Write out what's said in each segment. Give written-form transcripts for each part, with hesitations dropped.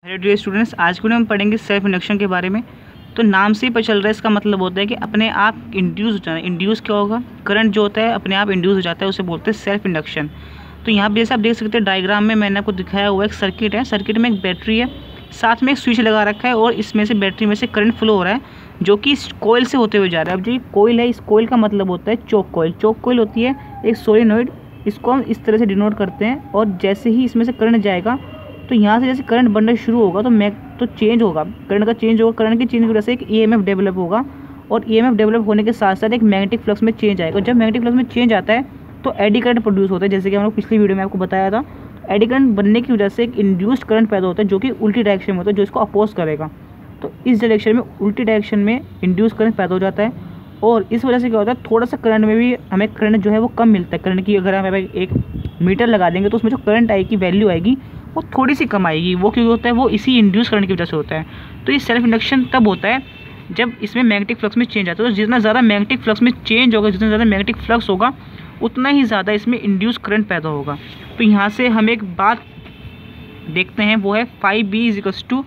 Hello dear students, आज को हम पढ़ेंगे सेल्फ इंडक्शन के बारे में। तो नाम से ही पता चल रहा है, इसका मतलब होता है कि अपने आप इंड्यूस हो जाना। इंड्यूस क्या होगा? करंट जो होता है अपने आप इंड्यूस हो जाता है, उसे बोलते हैं सेल्फ इंडक्शन। तो यहाँ पे जैसे आप देख सकते हैं डायग्राम में मैंने आपको दिखाया हुआ एक सर्किट है। सर्किट में एक बैटरी है, साथ में एक स्विच लगा रखा है और इसमें से बैटरी में से करंट फ्लो हो रहा है जो कि इस कोयल से होते हुए जा रहा है। अब जो ये कोयल है, इस कोयल का मतलब होता है चोक कोयल। चोक कोयल होती है एक सोलेनोइड, इसको हम इस तरह से डिनोट करते हैं। और जैसे ही इसमें से करंट जाएगा तो यहाँ से जैसे करंट बनना शुरू होगा तो चेंज होगा, करंट का चेंज होगा। करंट के चेंज की वजह से एक ईएमएफ डेवलप होगा और ईएमएफ डेवलप होने के साथ साथ एक मैग्नेटिक फ्लक्स में चेंज आएगा। जब मैग्नेटिक फ्लक्स में चेंज आता है तो एडी करंट प्रोड्यूस होता है, जैसे कि हम लोग पिछली वीडियो में आपको बताया था। एडी करंट बनने की वजह से एक इंड्यूस्ड करंट पैदा होता है जो कि उल्टी डायरेक्शन में होता है, जो इसको अपोज करेगा। तो इस डायरेक्शन में, उल्टी डायरेक्शन में इंड्यूस करंट पैदा हो जाता है और इस वजह से क्या होता है, थोड़ा सा करंट में भी हमें करंट जो है वो कम मिलता है। करंट की अगर हम एक मीटर लगा देंगे तो उसमें जो करंट आएगी, वैल्यू आएगी, वो थोड़ी सी कम आएगी। वो क्यों होता है? वो इसी इंड्यूस करंट की वजह से होता है। तो ये सेल्फ इंडक्शन तब होता है जब इसमें मैग्नेटिक फ्लक्स में चेंज आता है। तो जितना ज़्यादा मैग्नेटिक फ्लक्स में चेंज होगा, जितना ज़्यादा मैग्नेटिक फ्लक्स होगा, उतना ही ज़्यादा इसमें इंड्यूस करंट पैदा होगा। तो यहाँ से हम एक बात देखते हैं, वो है phi B is equals to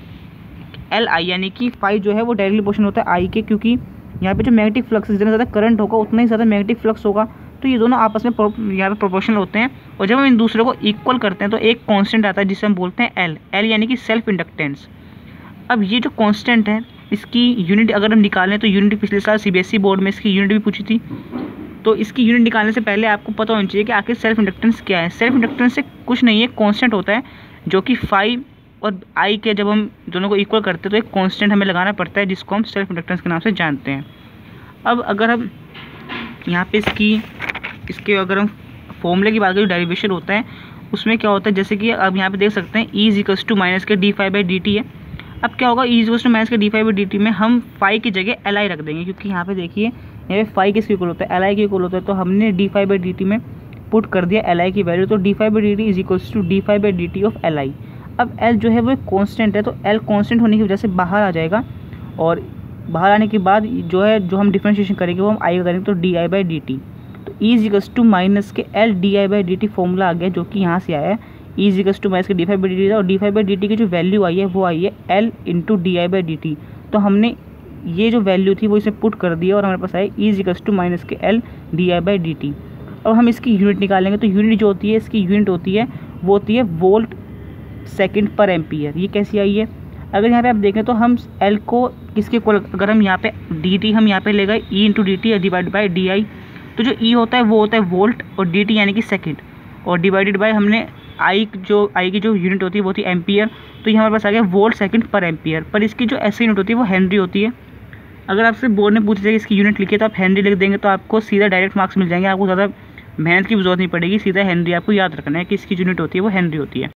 L I, यानी कि फाई जो है वो डायरेक्टली प्रोपोर्शनल होता है आई के, क्योंकि यहाँ पे जो मैग्नेटिक फ्लक्स है, जितना ज़्यादा करंट होगा उतना ही ज़्यादा मैग्नेटिक फ्लक्स होगा। तो ये दोनों आपस में यहाँ पे प्रोपोर्शनल होते हैं। और जब हम इन दूसरे को इक्वल करते हैं तो एक कांस्टेंट आता है जिसे हम बोलते हैं एल। एल यानी कि सेल्फ इंडक्टेंस। अब ये जो कांस्टेंट है, इसकी यूनिट अगर हम निकालें तो यूनिट पिछले साल सीबीएसई बोर्ड में इसकी यूनिट भी पूछी थी। तो इसकी यूनिट निकालने से पहले आपको पता होना चाहिए कि आखिर सेल्फ इंडक्टेंस क्या है। सेल्फ इंडक्टेंस से कुछ नहीं है, कॉन्स्टेंट होता है जो कि फाइव और आई के जब हम दोनों को इक्वल करते हैं तो एक कॉन्स्टेंट हमें लगाना पड़ता है जिसको हम सेल्फ इंडक्टेंस के नाम से जानते हैं। अब अगर हम यहाँ पे इसके अगर हम फॉर्मूले की बात करें, डेरिवेशन होता है उसमें क्या होता है, जैसे कि अब यहाँ पे देख सकते हैं E is equals to minus K D phi by D T है। अब क्या होगा, E is equals to minus K D phi by D T में हम फाई की जगह एल आई रख देंगे, क्योंकि यहाँ पे देखिए यहाँ पे फाई किसके इक्वल होता है, एल आई के इक्वल होता है। तो हमने D phi by D T में पुट कर दिया एल आई की वैल्यू। तो D phi by D T is equals to D phi by D T of L I. अब एल जो है वो एक कॉन्स्टेंट है, तो एल कॉन्स्टेंट होने की वजह से बाहर आ जाएगा और बाहर आने के बाद जो हम डिफरेंशिएशन करेंगे वो हम आई का करेंगे, तो D I by D T. तो E is equals to minus K L D I by D T formula आ गया, जो कि यहाँ से आया है। E is equals to minus K D phi by D T था और D phi by D T की जो वैल्यू आई है वो आई है L into D I by D T. तो हमने ये जो वैल्यू थी वो इसे पुट कर दिया और हमारे पास आई E is equals to minus K L D I by D T. अब हम इसकी यूनिट निकालेंगे, तो यूनिट जो होती है, इसकी यूनिट होती है वो होती है वोल्ट सेकेंड पर एम्पियर। ये कैसी आई है? अगर यहाँ पे आप देखें तो हम एल को किसके इक्वल, अगर हम यहाँ पे डी टी हम यहाँ पे ले गए E into D T divide by D I. तो जो ई होता है वो होता है वोल्ट और डी टी यानी कि सेकंड, और डिवाइडेड बाय हमने आई की जो यूनिट होती है वो थी एम्पियर। तो ये हमारे पास आ गया वोल्ट सेकंड पर एम्पियर। पर इसकी जो ऐसी यूनिट होती है वो हेनरी होती है। अगर आपसे बोर्ड ने पूछा जाए इसकी यूनिट लिखिए तो आप हेनरी लिख देंगे तो आपको सीधा डायरेक्ट मार्क्स मिल जाएंगे। आपको ज़्यादा मेहनत की जरूरत नहीं पड़ेगी, सीधा हेनरी आपको याद रखना है कि इसकी यूनिट होती है वो हेनरी होती है।